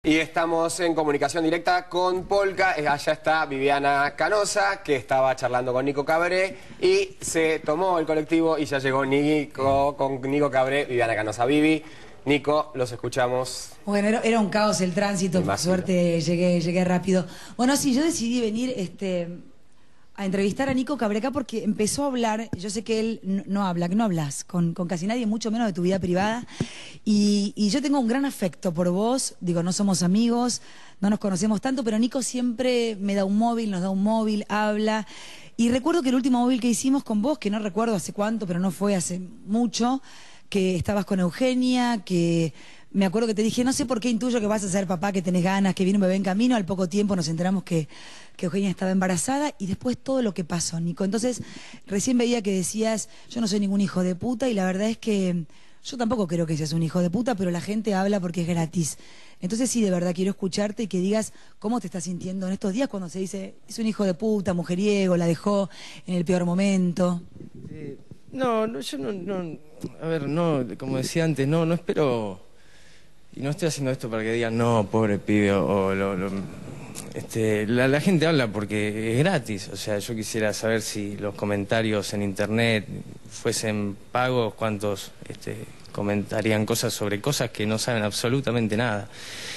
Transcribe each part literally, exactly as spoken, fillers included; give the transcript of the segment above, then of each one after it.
Y estamos en comunicación directa con Polka. Allá está Viviana Canosa, que estaba charlando con Nico Cabré y se tomó el colectivo y ya llegó Nico con Nico Cabré, Viviana Canosa. Vivi, Nico, los escuchamos. Bueno, era, era un caos el tránsito, por suerte llegué, llegué rápido. Bueno, sí, yo decidí venir este, a entrevistar a Nico Cabré acá porque empezó a hablar. Yo sé que él no, no habla, que no hablas con, con casi nadie, mucho menos de tu vida privada. Y, y yo tengo un gran afecto por vos. Digo, no somos amigos, no nos conocemos tanto, pero Nico siempre me da un móvil, nos da un móvil, habla. Y recuerdo que el último móvil que hicimos con vos, que no recuerdo hace cuánto, pero no fue hace mucho, que estabas con Eugenia, que me acuerdo que te dije, no sé por qué intuyo que vas a ser papá, que tenés ganas, que viene un bebé en camino. Al poco tiempo nos enteramos que, que Eugenia estaba embarazada y después todo lo que pasó, Nico. Entonces, recién veía que decías, yo no soy ningún hijo de puta, y la verdad es que yo tampoco creo que seas un hijo de puta, pero la gente habla porque es gratis. Entonces sí, de verdad quiero escucharte y que digas cómo te estás sintiendo en estos días cuando se dice, es un hijo de puta, mujeriego, la dejó en el peor momento. Eh, no, no, yo no, no, a ver, no, como decía antes, no, no espero, y no estoy haciendo esto para que digan, no, pobre pibe, o, o lo, lo, este, la, la gente habla porque es gratis. O sea, yo quisiera saber si los comentarios en internet fuesen pagos, cuántos este, comentarían cosas sobre cosas que no saben absolutamente nada.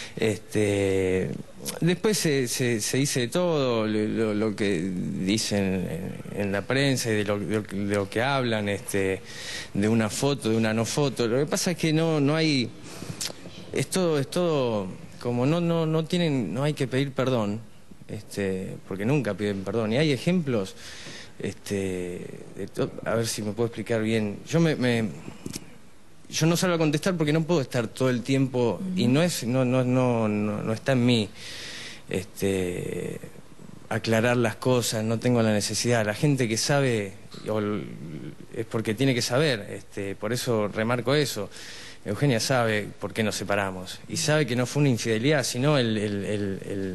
Este, después se, se, se dice de todo lo, lo que dicen en, en la prensa y de lo, de lo que hablan, este, de una foto, de una no foto. Lo que pasa es que no, no hay, es todo, es todo, como no, no, no tienen, no hay que pedir perdón, este, porque nunca piden perdón. Y hay ejemplos, este, de to, a ver si me puedo explicar bien. Yo me, me Yo no salgo a contestar porque no puedo estar todo el tiempo, uh-huh. y no es, no, no, no, no, no está en mí este, aclarar las cosas, no tengo la necesidad. La gente que sabe o, es porque tiene que saber, este, por eso remarco eso. Eugenia sabe por qué nos separamos y sabe que no fue una infidelidad, sino el, el, el, el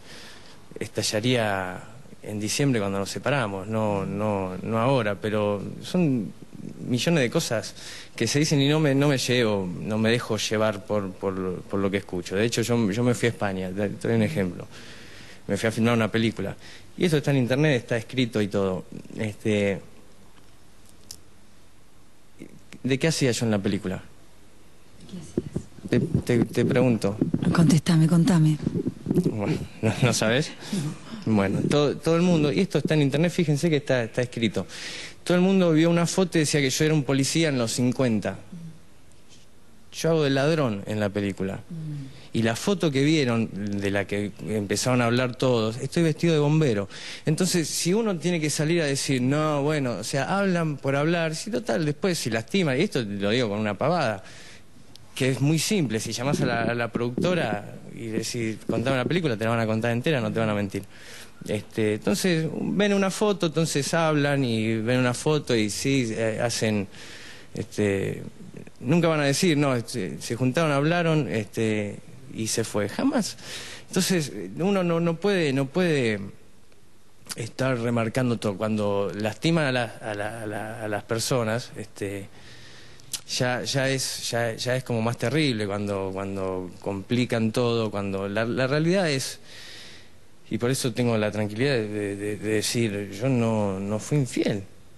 estallaría en diciembre cuando nos separamos, no, no, no ahora, pero son millones de cosas que se dicen y no me, no me llevo, no me dejo llevar por, por, por lo que escucho. De hecho, yo, yo me fui a España, te doy un ejemplo. Me fui a filmar una película. Y eso está en internet, está escrito y todo. Este, ¿de qué hacía yo en la película? ¿Qué hacías? Te, te, te pregunto. Contestame, contame. Bueno, ¿no, no sabes? Bueno, todo, todo el mundo, y esto está en internet, fíjense que está, está escrito. Todo el mundo vio una foto y decía que yo era un policía en los cincuenta. Yo hago de ladrón en la película. Y la foto que vieron, de la que empezaron a hablar todos, estoy vestido de bombero. Entonces, si uno tiene que salir a decir, no, bueno, o sea, hablan por hablar, si total, después si lastiman, y esto lo digo con una pavada, que es muy simple, si llamás a la, a la productora y decís, contame una película, te la van a contar entera, no te van a mentir. Este, entonces ven una foto, entonces hablan y ven una foto y sí, eh, hacen, este, nunca van a decir, no, este, se juntaron, hablaron, este, y se fue, jamás. Entonces uno no, no puede, no puede estar remarcando todo. Cuando lastiman a, la, a, la, a, la, a las personas, este, ya, ya es, ya, ya es como más terrible cuando, cuando complican todo, cuando la, la realidad es. Y por eso tengo la tranquilidad de, de, de decir, yo no, no fui infiel.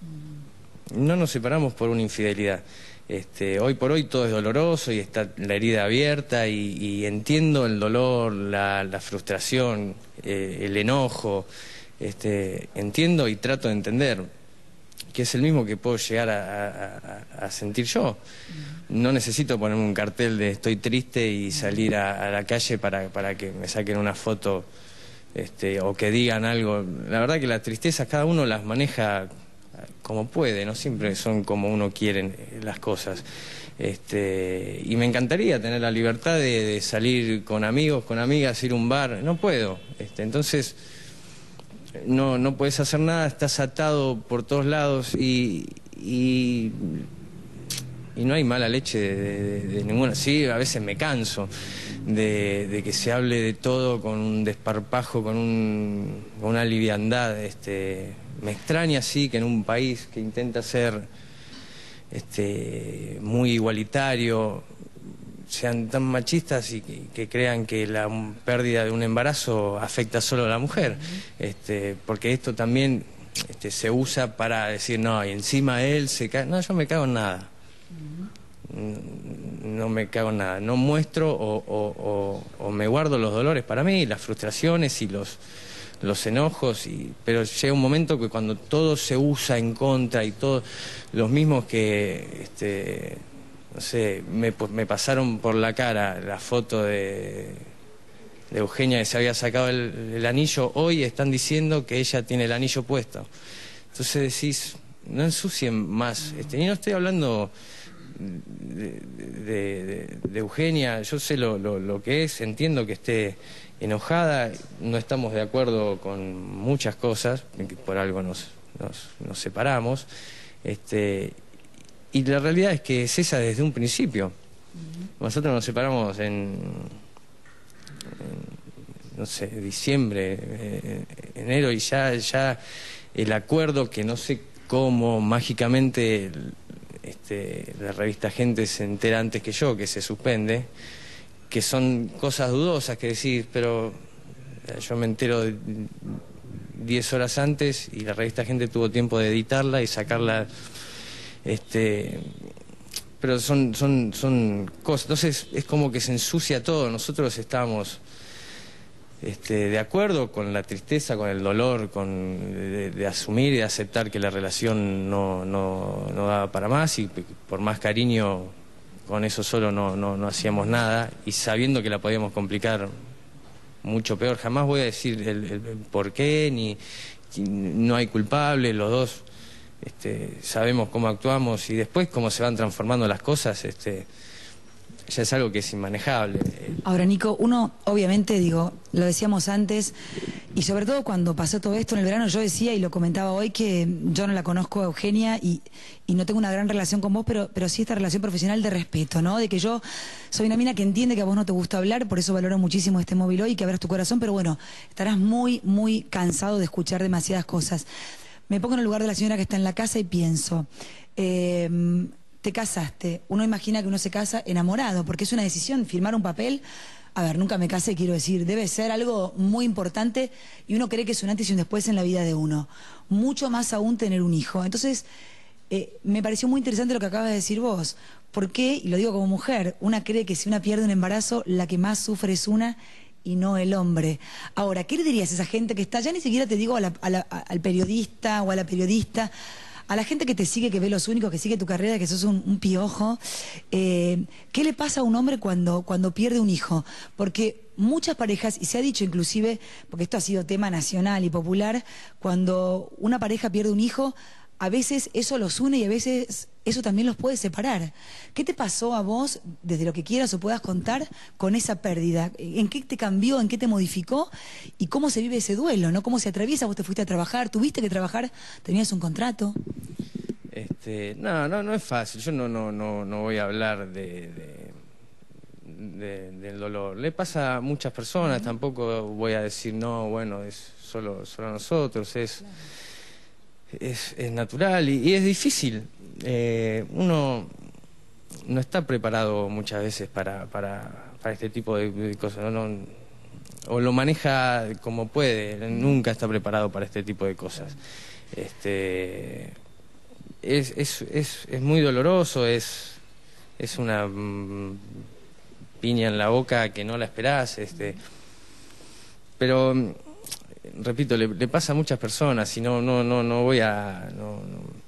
No nos separamos por una infidelidad. Este, hoy por hoy todo es doloroso y está la herida abierta y, y entiendo el dolor, la, la frustración, eh, el enojo. Este, entiendo y trato de entender que es el mismo que puedo llegar a, a, a sentir yo. No necesito ponerme un cartel de estoy triste y salir a, a la calle para, para que me saquen una foto. Este, o que digan algo. La verdad que las tristezas cada uno las maneja como puede, no siempre son como uno quiere las cosas. Este, y me encantaría tener la libertad de, de salir con amigos, con amigas, ir a un bar. No puedo. Este, entonces no, no puedes hacer nada, estás atado por todos lados y, y, y no hay mala leche de, de, de ninguna. Sí, a veces me canso De, de que se hable de todo con un desparpajo, con, un, con una liviandad. Este, me extraña, sí, que en un país que intenta ser este, muy igualitario, sean tan machistas y que, que crean que la pérdida de un embarazo afecta solo a la mujer. Uh-huh. este, porque esto también este, se usa para decir, no, y encima él se cae. No, yo me cago en nada. Uh-huh. No me cago en nada. No muestro o, o, o, o me guardo los dolores para mí, las frustraciones y los, los enojos. Y, pero llega un momento que cuando todo se usa en contra y todos los mismos que... Este, no sé, me, me pasaron por la cara la foto de, de Eugenia que se había sacado el, el anillo, hoy están diciendo que ella tiene el anillo puesto. Entonces decís, no ensucien más. Este, y no estoy hablando de, de, de, de Eugenia, yo sé lo, lo, lo que es, entiendo que esté enojada, no estamos de acuerdo con muchas cosas, por algo nos, nos, nos separamos. Este, Y la realidad es que es esa desde un principio. Uh-huh. Nosotros nos separamos en, en no sé, diciembre, eh, enero, y ya, ya el acuerdo que no sé cómo mágicamente este, la revista Gente se entera antes que yo, que se suspende, que son cosas dudosas que decís, pero yo me entero diez horas antes y la revista Gente tuvo tiempo de editarla y sacarla. Este, pero son, son, son cosas, entonces es como que se ensucia todo. Nosotros estábamos este, de acuerdo con la tristeza, con el dolor, con de, de asumir y de aceptar que la relación no, no, no daba para más, y por más cariño con eso solo no, no, no hacíamos nada, y sabiendo que la podíamos complicar mucho peor. Jamás voy a decir el, el, el por qué, ni, ni no hay culpable, los dos Este, sabemos cómo actuamos, y después cómo se van transformando las cosas, este, ya es algo que es inmanejable. Ahora, Nico, uno obviamente, digo, lo decíamos antes, y sobre todo cuando pasó todo esto en el verano, yo decía y lo comentaba hoy que yo no la conozco a Eugenia y, y no tengo una gran relación con vos, pero, pero sí esta relación profesional de respeto, ¿no? De que yo soy una mina que entiende que a vos no te gusta hablar, por eso valoro muchísimo este móvil hoy, que abras tu corazón, pero bueno, estarás muy, muy cansado de escuchar demasiadas cosas. Me pongo en el lugar de la señora que está en la casa y pienso, eh, te casaste, uno imagina que uno se casa enamorado, porque es una decisión, firmar un papel. A ver, nunca me casé, quiero decir, debe ser algo muy importante, y uno cree que es un antes y un después en la vida de uno. Mucho más aún tener un hijo. Entonces, eh, me pareció muy interesante lo que acabas de decir vos. ¿Por qué? Y lo digo como mujer, una cree que si una pierde un embarazo, la que más sufre es una y no el hombre. Ahora, ¿qué le dirías a esa gente que está, ya ni siquiera te digo a la, a la, al periodista o a la periodista, a la gente que te sigue, que ve Los Únicos, que sigue tu carrera, que sos un, un piojo? Eh, ¿Qué le pasa a un hombre cuando, cuando pierde un hijo? Porque muchas parejas, y se ha dicho inclusive, porque esto ha sido tema nacional y popular, cuando una pareja pierde un hijo, a veces eso los une y a veces eso también los puede separar. ¿Qué te pasó a vos, desde lo que quieras o puedas contar, con esa pérdida? ¿En qué te cambió, en qué te modificó y cómo se vive ese duelo, ¿no? ¿Cómo se atraviesa? ¿Vos te fuiste a trabajar? ¿Tuviste que trabajar? ¿Tenías un contrato? Este, no, no, no es fácil. Yo no, no, no, no voy a hablar de, de, de, del dolor. Le pasa a muchas personas, uh-huh. Tampoco voy a decir, no, bueno, es solo, solo a nosotros, es... Claro. Es, es natural y, y es difícil. Eh, uno no está preparado muchas veces para, para, para este tipo de, de cosas. No, no, o lo maneja como puede, nunca está preparado para este tipo de cosas. Este, es, es, es, es muy doloroso, es, es una mm, piña en la boca que no la esperás. Este, pero... repito, le, le pasa a muchas personas, y no, no, no, no voy a, no,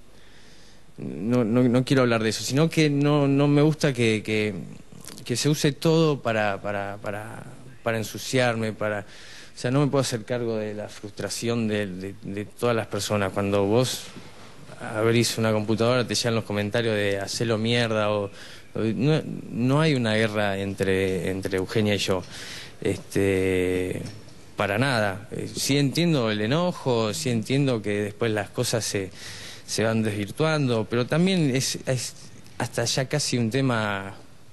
no, no, no quiero hablar de eso, sino que no, no me gusta que, que, que se use todo para, para, para, para ensuciarme, para, o sea, no me puedo hacer cargo de la frustración de, de, de todas las personas. Cuando vos abrís una computadora te llegan los comentarios de hacelo mierda, o, o no, no hay una guerra entre, entre Eugenia y yo. Este... Para nada. Eh, sí entiendo el enojo, sí entiendo que después las cosas se, se van desvirtuando, pero también es, es hasta ya casi un tema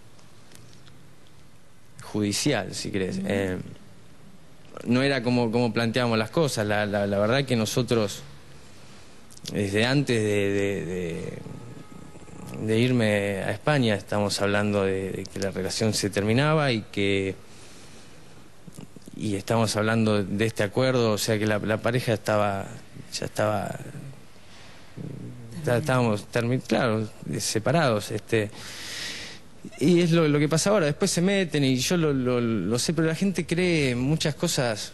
judicial, si querés. Eh, no era como, como planteábamos las cosas. La, la, la verdad que nosotros, desde antes de, de, de, de irme a España. Estamos hablando de, de que la relación se terminaba y que y estamos hablando de este acuerdo, o sea que la, la pareja estaba ya estaba ya estábamos termi claro, separados, este y es lo, lo que pasa ahora. Después se meten y yo lo, lo, lo sé, pero la gente cree muchas cosas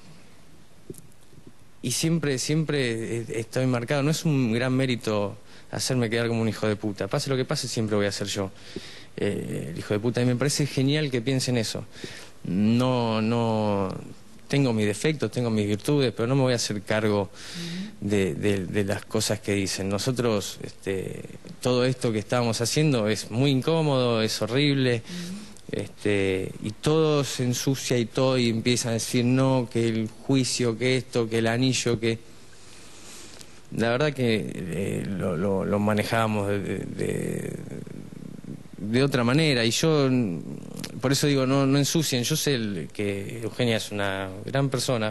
y siempre siempre estoy marcado. No es un gran mérito hacerme quedar como un hijo de puta. Pase lo que pase, siempre voy a ser yo eh, el hijo de puta. Y me parece genial que piensen eso. No, no... Tengo mis defectos, tengo mis virtudes, pero no me voy a hacer cargo de, de, de las cosas que dicen. Nosotros, este, todo esto que estábamos haciendo es muy incómodo, es horrible, este, y todo se ensucia y todo, y empiezan a decir no, que el juicio, que esto, que el anillo, que... La verdad que eh, lo, lo, lo manejábamos de, de, de otra manera, y yo, por eso digo, no, no ensucien. Yo sé el, que Eugenia es una gran persona,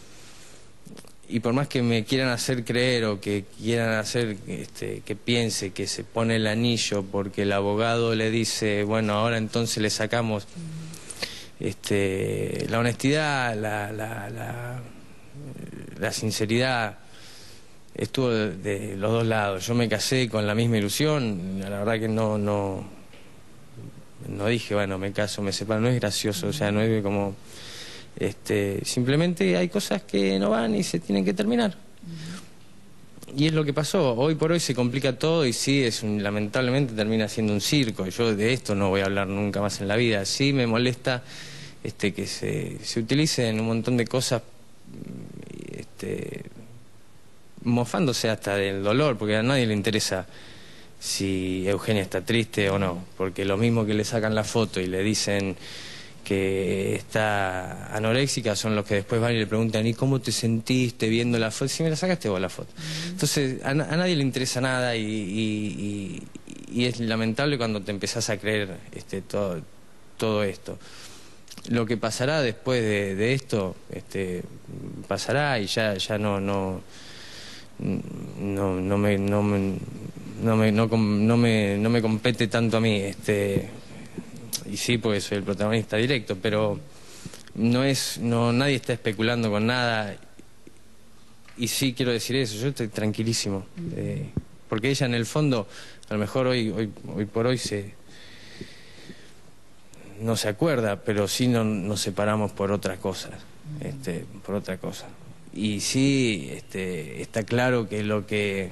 y por más que me quieran hacer creer o que quieran hacer este, que piense que se pone el anillo porque el abogado le dice, bueno, ahora entonces le sacamos este, la honestidad, la, la, la, la sinceridad, estuvo de, de los dos lados. Yo me casé con la misma ilusión, la verdad que no, no, no dije, bueno, me caso, me separo, no es gracioso, o sea, no es como... Este, simplemente hay cosas que no van y se tienen que terminar. Y es lo que pasó. Hoy por hoy se complica todo y sí, es un, lamentablemente termina siendo un circo. Yo de esto no voy a hablar nunca más en la vida. Sí me molesta este, que se, se utilicen un montón de cosas este, mofándose hasta del dolor, porque a nadie le interesa si Eugenia está triste o no, porque lo mismo que le sacan la foto y le dicen que está anoréxica son los que después van y le preguntan ¿y cómo te sentiste viendo la foto? Si me la sacaste vos la foto. Entonces a, a nadie le interesa nada y, y, y, y es lamentable cuando te empezás a creer este, todo, todo esto. Lo que pasará después de, de esto este, pasará y ya, ya no, no, no, no me, no me, no me, no, no me, no me compete tanto a mí. Este, y sí, porque soy el protagonista directo, pero no es, no, nadie está especulando con nada. Y sí quiero decir eso, yo estoy tranquilísimo, eh, porque ella en el fondo, a lo mejor hoy, hoy, hoy por hoy se no se acuerda, pero sí no, nos separamos por otras cosas, este, por otra cosa. Y sí, este, está claro que lo que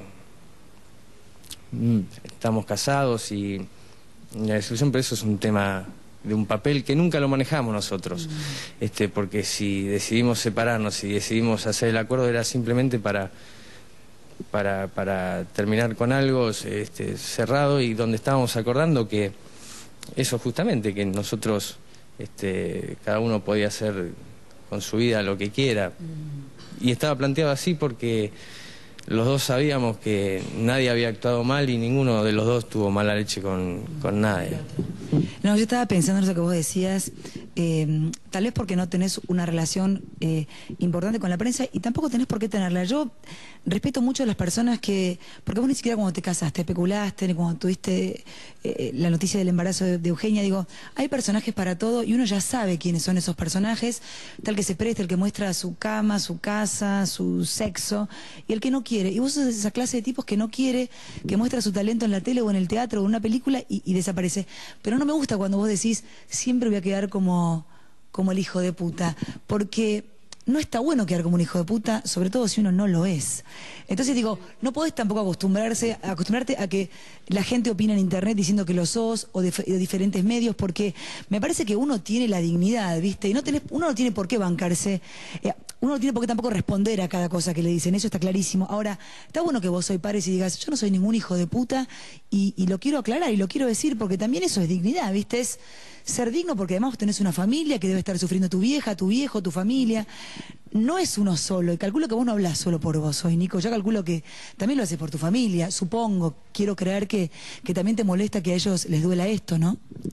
mm, estamos casados y la discusión, pero eso es un tema de un papel que nunca lo manejamos nosotros, mm. este, porque si decidimos separarnos, si decidimos hacer el acuerdo era simplemente para para, para terminar con algo este, cerrado y donde estábamos acordando que eso justamente, que nosotros este, cada uno podía hacer con su vida lo que quiera, mm. y estaba planteado así porque los dos sabíamos que nadie había actuado mal y ninguno de los dos tuvo mala leche con, con nadie. No, yo estaba pensando en eso que vos decías, eh, tal vez porque no tenés una relación eh, importante con la prensa y tampoco tenés por qué tenerla. Yo respeto mucho a las personas que, porque vos ni siquiera cuando te casaste, especulaste, ni cuando tuviste eh, la noticia del embarazo de, de Eugenia, digo, hay personajes para todo y uno ya sabe quiénes son esos personajes, tal que se presta, el que muestra su cama, su casa, su sexo, y el que no quiere. Y vos sos esa clase de tipos que no quiere, que muestra su talento en la tele o en el teatro o en una película y, y desaparece. Pero no me gusta cuando vos decís, siempre voy a quedar como, como el hijo de puta, porque no está bueno quedar como un hijo de puta, sobre todo si uno no lo es. Entonces digo, no podés tampoco acostumbrarse, acostumbrarte a que la gente opine en internet diciendo que lo sos, o de, de diferentes medios, porque me parece que uno tiene la dignidad, ¿viste? Y no tenés, uno no tiene por qué bancarse, eh, uno no tiene por qué tampoco responder a cada cosa que le dicen, eso está clarísimo. Ahora, está bueno que vos hoy pares y digas, yo no soy ningún hijo de puta, y, y lo quiero aclarar y lo quiero decir, porque también eso es dignidad, ¿viste? Es ser digno porque además vos tenés una familia que debe estar sufriendo tu vieja, tu viejo, tu familia. No es uno solo, y calculo que vos no hablás solo por vos hoy, Nico. Yo calculo que también lo haces por tu familia, supongo, quiero creer que, que también te molesta que a ellos les duela esto, ¿no?